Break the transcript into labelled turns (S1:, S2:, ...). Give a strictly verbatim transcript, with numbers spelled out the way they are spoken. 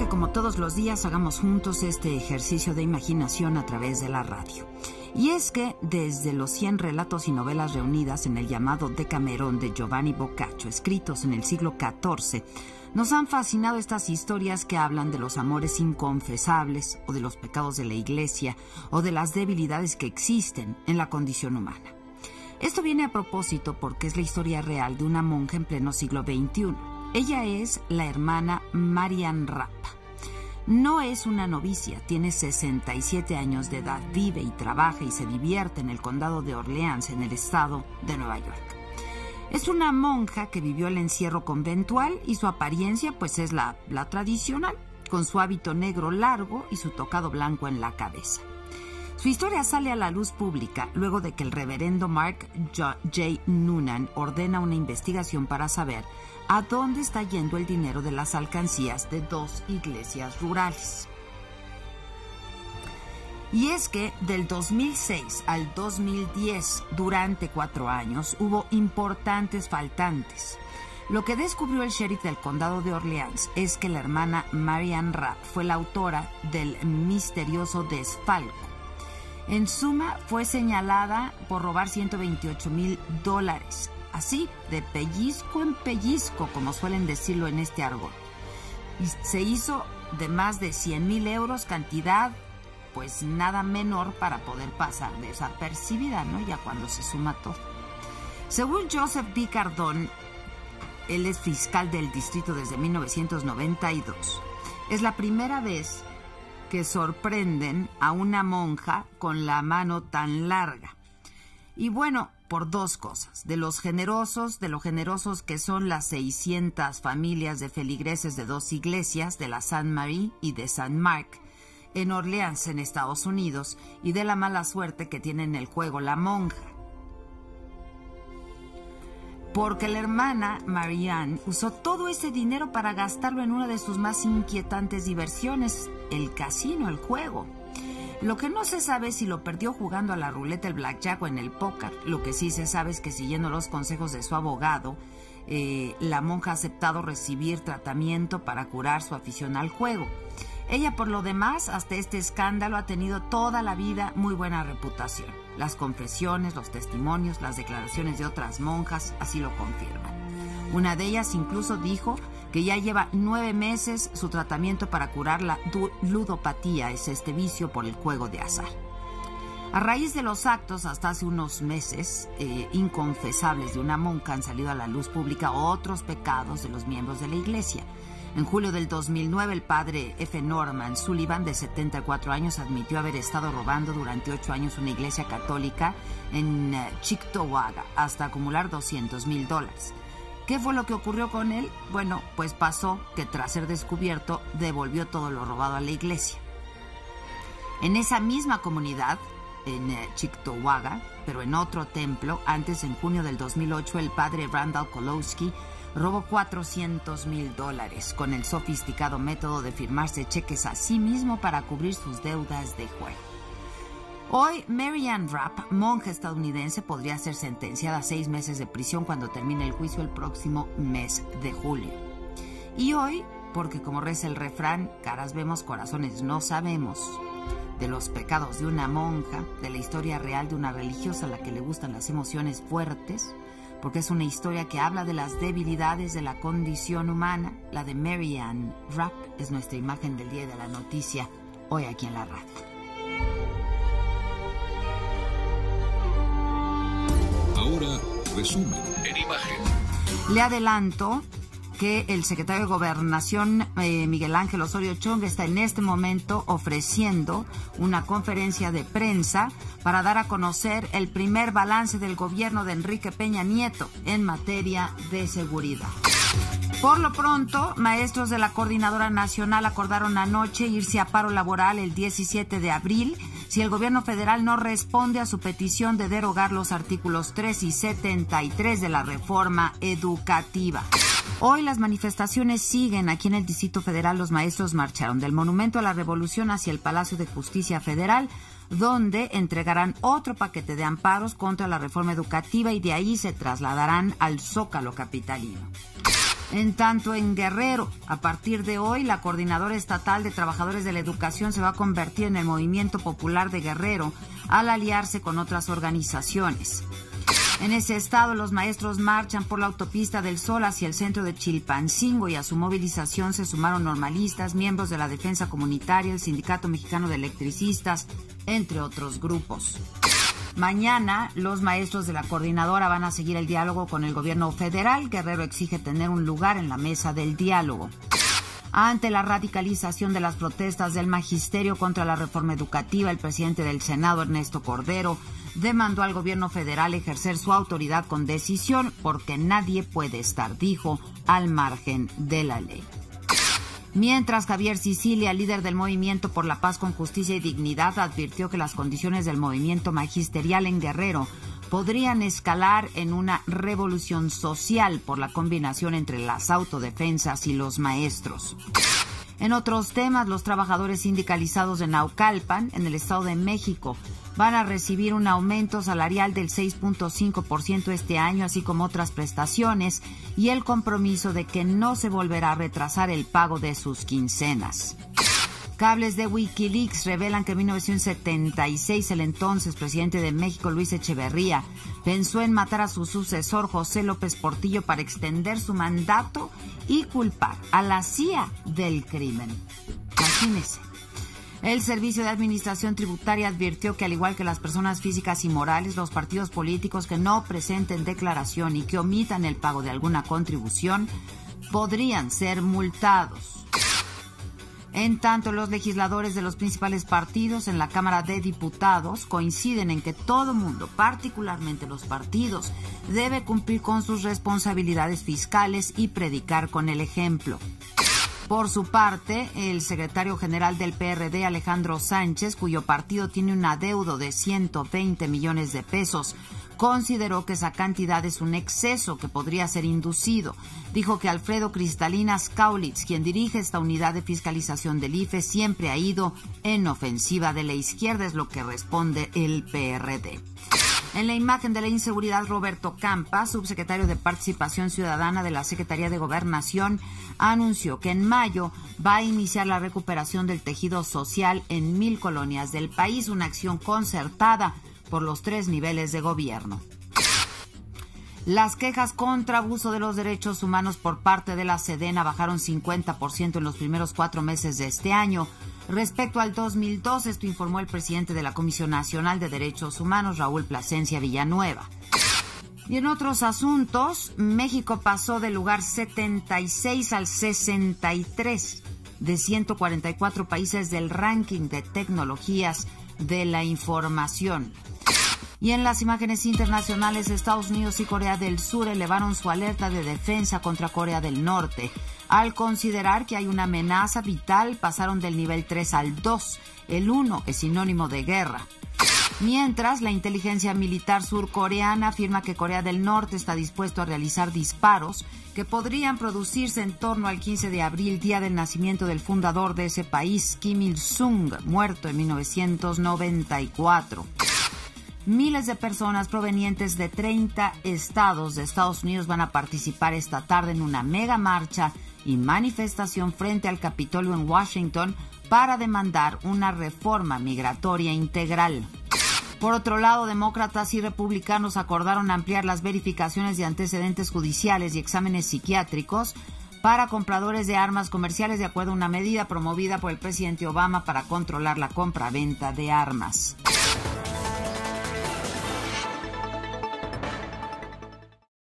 S1: que como todos los días hagamos juntos este ejercicio de imaginación a través de la radio. Y es que desde los cien relatos y novelas reunidas en el llamado Decamerón de Giovanni Boccaccio, escritos en el siglo catorce, nos han fascinado estas historias que hablan de los amores inconfesables o de los pecados de la iglesia o de las debilidades que existen en la condición humana. Esto viene a propósito porque es la historia real de una monja en pleno siglo veintiuno. Ella es la hermana Marian Rapp. No es una novicia, tiene sesenta y siete años de edad, vive y trabaja y se divierte en el condado de Orleans, en el estado de Nueva York. Es una monja que vivió el encierro conventual y su apariencia pues es la, la tradicional, con su hábito negro largo y su tocado blanco en la cabeza. Su historia sale a la luz pública luego de que el reverendo Mark J. Noonan ordena una investigación para saber a dónde está yendo el dinero de las alcancías de dos iglesias rurales. Y es que del dos mil seis al dos mil diez, durante cuatro años, hubo importantes faltantes. Lo que descubrió el sheriff del condado de Orleans es que la hermana Marian Rapp fue la autora del misterioso desfalco. En suma, fue señalada por robar ciento veintiocho mil dólares, así, de pellizco en pellizco, como suelen decirlo en este argot. Y se hizo de más de cien mil euros, cantidad pues nada menor para poder pasar desapercibida, ¿no? Ya cuando se suma todo. Según Joseph B. Cardone, él es fiscal del distrito desde mil novecientos noventa y dos, es la primera vez que sorprenden a una monja con la mano tan larga. Y bueno, por dos cosas. De los generosos, de lo generosos que son las seiscientas familias de feligreses de dos iglesias, de la Saint Marie y de Saint Mark, en Orleans, en Estados Unidos, y de la mala suerte que tiene en el juego la monja. Porque la hermana Marianne usó todo ese dinero para gastarlo en una de sus más inquietantes diversiones, el casino, el juego. Lo que no se sabe es si lo perdió jugando a la ruleta, el blackjack o en el póker. Lo que sí se sabe es que, siguiendo los consejos de su abogado, eh, la monja ha aceptado recibir tratamiento para curar su afición al juego. Ella, por lo demás, hasta este escándalo, ha tenido toda la vida muy buena reputación. Las confesiones, los testimonios, las declaraciones de otras monjas así lo confirman. Una de ellas incluso dijo que ya lleva nueve meses su tratamiento para curar la ludopatía, es este vicio por el juego de azar. A raíz de los actos, hasta hace unos meses, eh, inconfesables de una monja, han salido a la luz pública otros pecados de los miembros de la iglesia. En julio del dos mil nueve, el padre F. Norman Sullivan, de setenta y cuatro años, admitió haber estado robando durante ocho años una iglesia católica en uh, Cheektowaga hasta acumular doscientos mil dólares. ¿Qué fue lo que ocurrió con él? Bueno, pues pasó que tras ser descubierto, devolvió todo lo robado a la iglesia. En esa misma comunidad, en uh, Cheektowaga, pero en otro templo, antes, en junio del dos mil ocho, el padre Randall Kolowski robó cuatrocientos mil dólares con el sofisticado método de firmarse cheques a sí mismo para cubrir sus deudas de juego. Hoy, Marian Rapp, monja estadounidense, podría ser sentenciada a seis meses de prisión cuando termine el juicio el próximo mes de julio. Y hoy, porque como reza el refrán, caras vemos, corazones no sabemos, de los pecados de una monja, de la historia real de una religiosa a la que le gustan las emociones fuertes, porque es una historia que habla de las debilidades de la condición humana. La de Marian Rapp es nuestra imagen del día de la noticia, hoy aquí en la radio.
S2: Ahora, resumen en imagen.
S1: Le adelanto que el secretario de Gobernación, eh, Miguel Ángel Osorio Chong, está en este momento ofreciendo una conferencia de prensa para dar a conocer el primer balance del gobierno de Enrique Peña Nieto en materia de seguridad. Por lo pronto, maestros de la Coordinadora Nacional acordaron anoche irse a paro laboral el diecisiete de abril si el gobierno federal no responde a su petición de derogar los artículos tres y setenta y tres de la reforma educativa. Hoy las manifestaciones siguen. Aquí en el Distrito Federal los maestros marcharon del Monumento a la Revolución hacia el Palacio de Justicia Federal, donde entregarán otro paquete de amparos contra la reforma educativa y de ahí se trasladarán al Zócalo capitalino. En tanto, en Guerrero, a partir de hoy, la Coordinadora Estatal de Trabajadores de la Educación se va a convertir en el Movimiento Popular de Guerrero al aliarse con otras organizaciones. En ese estado, los maestros marchan por la autopista del Sol hacia el centro de Chilpancingo y a su movilización se sumaron normalistas, miembros de la Defensa Comunitaria, el Sindicato Mexicano de Electricistas, entre otros grupos. Mañana, los maestros de la coordinadora van a seguir el diálogo con el gobierno federal. Guerrero exige tener un lugar en la mesa del diálogo. Ante la radicalización de las protestas del magisterio contra la reforma educativa, el presidente del Senado, Ernesto Cordero, demandó al gobierno federal ejercer su autoridad con decisión porque nadie puede estar, dijo, al margen de la ley. Mientras, Javier Sicilia, líder del Movimiento por la Paz con Justicia y Dignidad, advirtió que las condiciones del movimiento magisterial en Guerrero podrían escalar en una revolución social por la combinación entre las autodefensas y los maestros. En otros temas, los trabajadores sindicalizados de Naucalpan, en el Estado de México, van a recibir un aumento salarial del seis punto cinco por ciento este año, así como otras prestaciones, y el compromiso de que no se volverá a retrasar el pago de sus quincenas. Cables de Wikileaks revelan que en mil novecientos setenta y seis el entonces presidente de México, Luis Echeverría, pensó en matar a su sucesor, José López Portillo, para extender su mandato y culpar a la C I A del crimen. Imagínese. El Servicio de Administración Tributaria advirtió que, al igual que las personas físicas y morales, los partidos políticos que no presenten declaración y que omitan el pago de alguna contribución podrían ser multados. En tanto, los legisladores de los principales partidos en la Cámara de Diputados coinciden en que todo mundo, particularmente los partidos, debe cumplir con sus responsabilidades fiscales y predicar con el ejemplo. Por su parte, el secretario general del P R D, Alejandro Sánchez, cuyo partido tiene un adeudo de ciento veinte millones de pesos, consideró que esa cantidad es un exceso que podría ser inducido. Dijo que Alfredo Cristalinas Kaulitz, quien dirige esta unidad de fiscalización del I F E, siempre ha ido en ofensiva de la izquierda, es lo que responde el P R D. En la imagen de la inseguridad, Roberto Campa, subsecretario de Participación Ciudadana de la Secretaría de Gobernación, anunció que en mayo va a iniciar la recuperación del tejido social en mil colonias del país, una acción concertada por los tres niveles de gobierno. Las quejas contra abuso de los derechos humanos por parte de la Sedena bajaron cincuenta por ciento en los primeros cuatro meses de este año. Respecto al dos mil dos, esto informó el presidente de la Comisión Nacional de Derechos Humanos, Raúl Plasencia Villanueva. Y en otros asuntos, México pasó del lugar setenta y seis al sesenta y tres de ciento cuarenta y cuatro países del ranking de tecnologías de la información. Y en las imágenes internacionales, Estados Unidos y Corea del Sur elevaron su alerta de defensa contra Corea del Norte. Al considerar que hay una amenaza vital, pasaron del nivel tres al dos. El uno es sinónimo de guerra. Mientras, la inteligencia militar surcoreana afirma que Corea del Norte está dispuesto a realizar disparos que podrían producirse en torno al quince de abril, día del nacimiento del fundador de ese país, Kim Il-sung, muerto en mil novecientos noventa y cuatro. Miles de personas provenientes de treinta estados de Estados Unidos van a participar esta tarde en una mega marcha y manifestación frente al Capitolio en Washington para demandar una reforma migratoria integral. Por otro lado, demócratas y republicanos acordaron ampliar las verificaciones de antecedentes judiciales y exámenes psiquiátricos para compradores de armas comerciales, de acuerdo a una medida promovida por el presidente Obama para controlar la compra-venta de armas.